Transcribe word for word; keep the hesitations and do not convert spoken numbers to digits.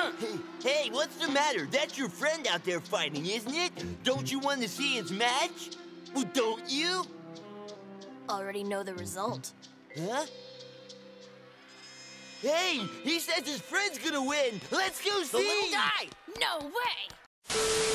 Hey, hey, what's the matter? That's your friend out there fighting, isn't it? Don't you want to see his match? Well, don't you? Already know the result. Huh? Hey, he says his friend's gonna win. Let's go see. The little guy! No way!